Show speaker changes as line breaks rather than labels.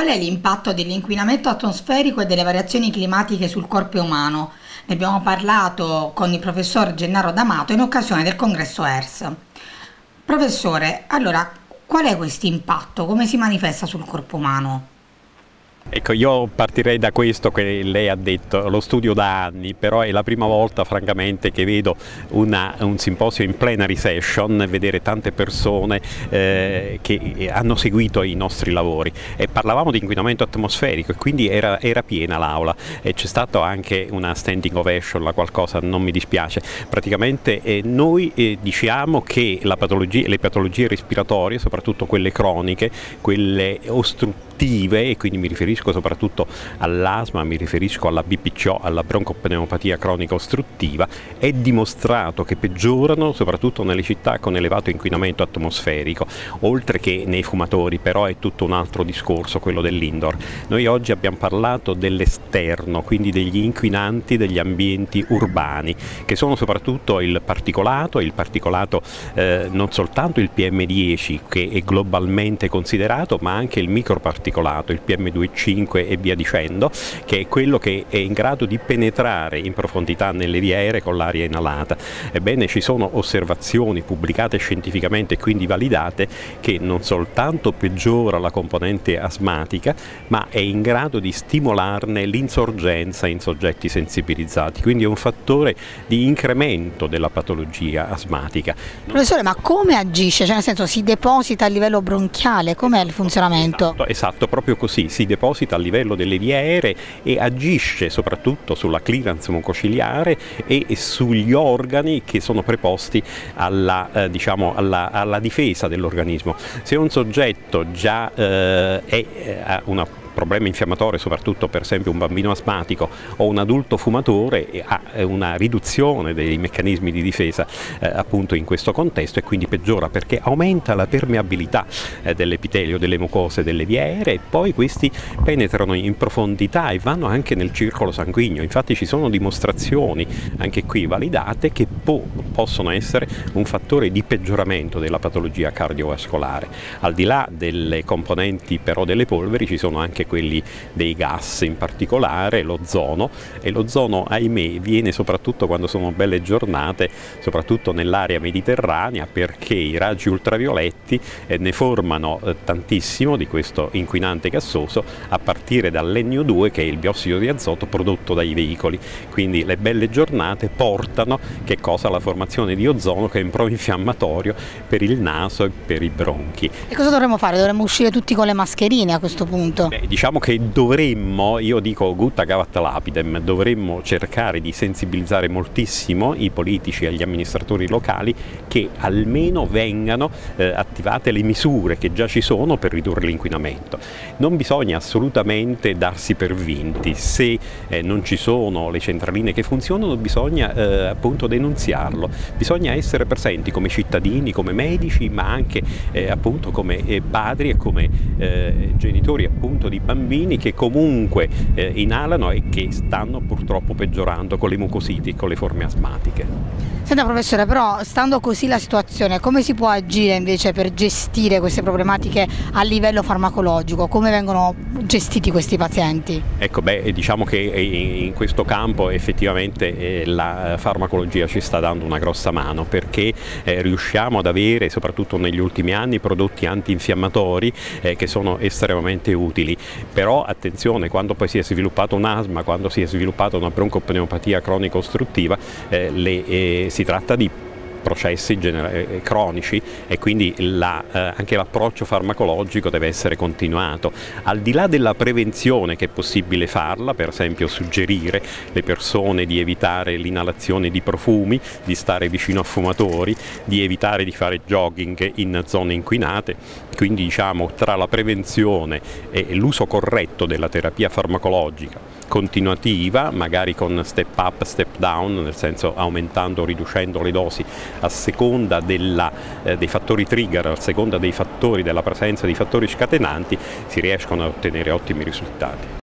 qual è l'impatto dell'inquinamento atmosferico e delle variazioni climatiche sul corpo umano? Ne abbiamo parlato con il professor Gennaro D'Amato in occasione del congresso ERS. Professore, allora, qual è questo impatto? Come si manifesta sul corpo umano?
Ecco, io partirei da questo che lei ha detto, lo studio da anni, però è la prima volta francamente che vedo un simposio in plenary session, vedere tante persone che hanno seguito i nostri lavori. E parlavamo di inquinamento atmosferico e quindi era piena l'aula e c'è stata anche una standing ovation, la qualcosa non mi dispiace. Praticamente noi diciamo che le patologie respiratorie, soprattutto quelle croniche, quelle ostruttive, e quindi mi riferisco soprattutto all'asma, mi riferisco alla BPCO, alla broncopneumopatia cronica ostruttiva, è dimostrato che peggiorano soprattutto nelle città con elevato inquinamento atmosferico, oltre che nei fumatori, però è tutto un altro discorso quello dell'indoor. Noi oggi abbiamo parlato dell'esterno, quindi degli inquinanti degli ambienti urbani, che sono soprattutto il particolato non soltanto il PM10 che è globalmente considerato, ma anche il microparticolato, il PM2,5 e via dicendo, che è quello che è in grado di penetrare in profondità nelle vie aeree con l'aria inalata. Ebbene, ci sono osservazioni pubblicate scientificamente e quindi validate che non soltanto peggiora la componente asmatica, ma è in grado di stimolarne l'insorgenza in soggetti sensibilizzati, quindi è un fattore di incremento della patologia asmatica.
Professore, ma come agisce? Cioè, nel senso, si deposita a livello bronchiale? Com'è il funzionamento?
Esatto, proprio così, si deposita a livello delle vie aeree e agisce soprattutto sulla clearance mucociliare e sugli organi che sono preposti alla difesa dell'organismo. Se un soggetto già ha una problema infiammatorio, soprattutto per esempio un bambino asmatico o un adulto fumatore, ha una riduzione dei meccanismi di difesa appunto in questo contesto e quindi peggiora perché aumenta la permeabilità dell'epitelio, delle mucose delle vie aeree e poi questi penetrano in profondità e vanno anche nel circolo sanguigno. Infatti ci sono dimostrazioni anche qui validate che possono essere un fattore di peggioramento della patologia cardiovascolare. Al di là delle componenti però delle polveri ci sono anche quelli dei gas, in particolare l'ozono, e l'ozono ahimè viene soprattutto quando sono belle giornate, soprattutto nell'area mediterranea, perché i raggi ultravioletti ne formano tantissimo di questo inquinante gassoso a partire dall'NO2 che è il biossido di azoto prodotto dai veicoli, quindi le belle giornate portano alla formazione di ozono che è un proinfiammatorio per il naso e per i bronchi.
E cosa dovremmo fare? Dovremmo uscire tutti con le mascherine a questo punto?
Diciamo che dovremmo, io dico gutta cavat lapidem, dovremmo cercare di sensibilizzare moltissimo i politici e gli amministratori locali che almeno vengano attivate le misure che già ci sono per ridurre l'inquinamento. Non bisogna assolutamente darsi per vinti, se non ci sono le centraline che funzionano bisogna appunto denunziarlo, bisogna essere presenti come cittadini, come medici, ma anche appunto come padri e come genitori appunto di bambini che comunque inalano e che stanno purtroppo peggiorando con le mucositi e con le forme asmatiche.
Senta professore, però stando così la situazione, come si può agire invece per gestire queste problematiche a livello farmacologico? Come vengono gestiti questi pazienti?
Ecco, diciamo che in questo campo effettivamente la farmacologia ci sta dando una grossa mano perché riusciamo ad avere, soprattutto negli ultimi anni, prodotti antinfiammatori che sono estremamente utili. Però attenzione, quando poi si è sviluppato un asma, quando si è sviluppata una broncopneumopatia cronica ostruttiva, si tratta di processi cronici e quindi anche l'approccio farmacologico deve essere continuato. Al di là della prevenzione che è possibile farla, per esempio suggerire le persone di evitare l'inalazione di profumi, di stare vicino a fumatori, di evitare di fare jogging in zone inquinate, quindi diciamo tra la prevenzione e l'uso corretto della terapia farmacologica continuativa, magari con step up, step down, nel senso aumentando o riducendo le dosi a seconda dei fattori trigger, a seconda dei fattori della presenza di fattori scatenanti, si riescono a ottenere ottimi risultati.